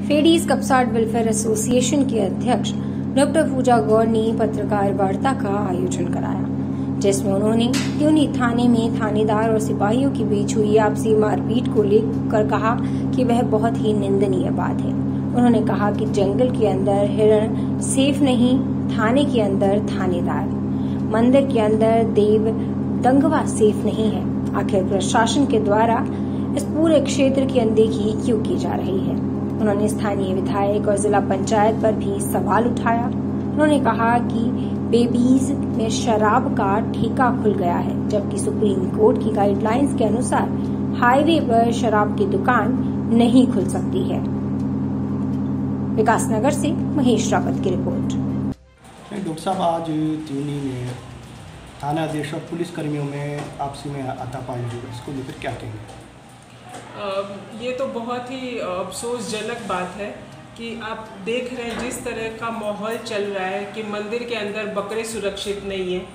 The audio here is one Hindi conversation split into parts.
फेडीज कपसाट वेलफेयर एसोसिएशन के अध्यक्ष डॉक्टर पूजा गौर ने पत्रकार वार्ता का आयोजन कराया, जिसमें उन्होंने त्यूनी थाने में थानेदार और सिपाहियों के बीच हुई आपसी मारपीट को लेकर कहा कि वह बहुत ही निंदनीय बात है। उन्होंने कहा कि जंगल के अंदर हिरण सेफ नहीं, थाने के अंदर थानेदार, मंदिर के अंदर देव दंगवा सेफ नहीं है। आखिर प्रशासन के द्वारा इस पूरे क्षेत्र की अनदेखी क्यों की जा रही है। उन्होंने स्थानीय विधायक और जिला पंचायत पर भी सवाल उठाया। उन्होंने कहा कि बेबीज में शराब का ठेका खुल गया है, जबकि सुप्रीम कोर्ट की गाइडलाइंस के अनुसार हाईवे पर शराब की दुकान नहीं खुल सकती है। विकासनगर से महेश रावत की रिपोर्ट। डॉक्टर साहब, आज त्यूनी में थाना अध्यक्ष और पुलिस कर्मियों में आपसी में हाथापाई हुई, इसको लेकर क्या कहेंगे? ये तो बहुत ही अफसोसजनक बात है कि आप देख रहे हैं जिस तरह का माहौल चल रहा है कि मंदिर के अंदर बकरे सुरक्षित नहीं है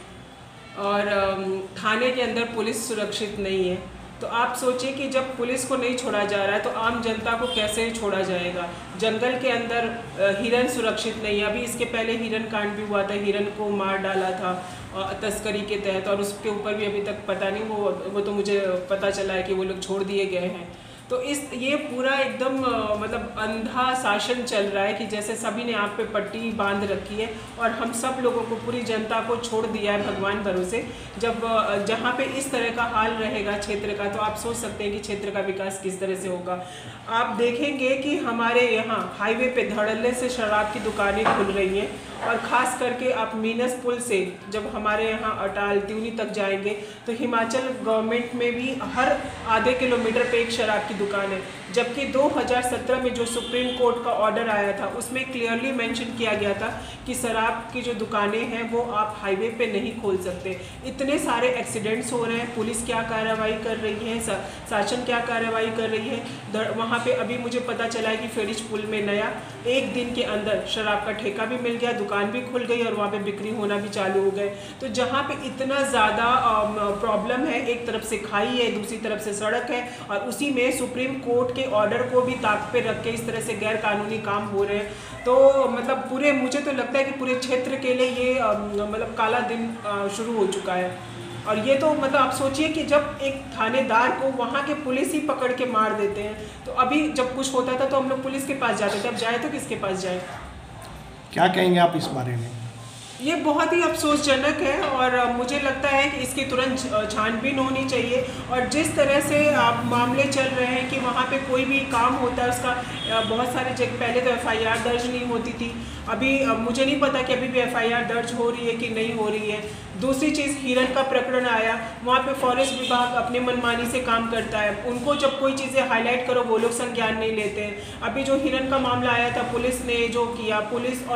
और थाने के अंदर पुलिस सुरक्षित नहीं है। तो आप सोचिए कि जब पुलिस को नहीं छोड़ा जा रहा है तो आम जनता को कैसे छोड़ा जाएगा। जंगल के अंदर हिरन सुरक्षित नहीं है। अभी इसके पहले हिरन कांड भी हुआ था, हिरन को मार डाला था तस्करी के तहत, और उसके ऊपर भी अभी तक पता नहीं, वो तो मुझे पता चला है कि वो लोग छोड़ दिए गए हैं। तो ये पूरा एकदम मतलब अंधा शासन चल रहा है कि जैसे सभी ने आप पे पट्टी बांध रखी है और हम सब लोगों को, पूरी जनता को छोड़ दिया है भगवान भरोसे। जब जहाँ पे इस तरह का हाल रहेगा क्षेत्र का, तो आप सोच सकते हैं कि क्षेत्र का विकास किस तरह से होगा। आप देखेंगे कि हमारे यहाँ हाईवे पे धड़ल्ले से शराब की दुकानें खुल रही हैं, और ख़ास करके आप मीनस पुल से जब हमारे यहाँ अटाल त्यूनी तक जाएंगे तो हिमाचल गवर्नमेंट में भी हर आधे किलोमीटर पे एक शराब की दुकान है, जबकि 2017 में जो सुप्रीम कोर्ट का ऑर्डर आया था उसमें क्लियरली मेंशन किया गया था कि शराब की जो दुकानें हैं वो आप हाईवे पे नहीं खोल सकते। इतने सारे एक्सीडेंट्स हो रहे हैं, पुलिस क्या कार्रवाई कर रही है, शासन क्या कार्रवाई कर रही है। वहाँ पे अभी मुझे पता चला है कि फेडीज पुल में नया एक दिन के अंदर शराब का ठेका भी मिल गया, दुकान भी खुल गई और वहाँ पे बिक्री होना भी चालू हो गए। तो जहाँ पे इतना ज़्यादा प्रॉब्लम है, एक तरफ से खाई है, दूसरी तरफ से सड़क है, और उसी में सुप्रीम कोर्ट के ऑर्डर को भी ताक पे रख के इस तरह से गैर कानूनी काम हो रहे हैं। तो मतलब पूरे, मुझे तो लगता है कि पूरे क्षेत्र के लिए ये मतलब काला दिन शुरू हो चुका है। और ये तो मतलब आप सोचिए कि जब एक थानेदार को वहाँ के पुलिस ही पकड़ के मार देते हैं, तो अभी जब कुछ होता था तो हम लोग पुलिस के पास जाते थे, अब जाए तो किसके पास जाए? क्या कहेंगे आप इस बारे में? ये बहुत ही अफसोसजनक है और मुझे लगता है कि इसकी तुरंत छानबीन होनी चाहिए। और जिस तरह से आप मामले चल रहे हैं कि वहाँ पे कोई भी काम होता है उसका बहुत सारे जगह पहले तो FIR दर्ज नहीं होती थी, अभी मुझे नहीं पता कि अभी भी FIR दर्ज हो रही है कि नहीं हो रही है। दूसरी चीज़, हिरन का प्रकरण आया, वहाँ पे फॉरेस्ट विभाग अपने मनमानी से काम करता है, उनको जब कोई चीज़ें हाईलाइट करो वो लोग संज्ञान नहीं लेते हैं। अभी जो हिरन का मामला आया था, पुलिस ने जो किया, पुलिस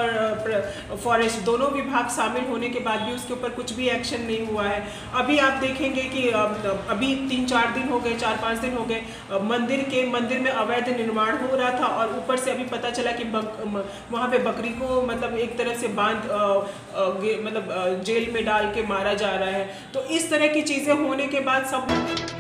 और फॉरेस्ट दोनों विभाग शामिल होने के बाद भी उसके ऊपर कुछ भी एक्शन नहीं हुआ है। अभी आप देखेंगे कि अभी 3-4 दिन हो गए, 4-5 दिन हो गए, मंदिर में अवैध निर्माण हो रहा था, और ऊपर से अभी पता चला कि वहाँ पे बकरी को मतलब एक तरह से बांध मतलब जेल में डाल के मारा जा रहा है। तो इस तरह की चीज़ें होने के बाद सब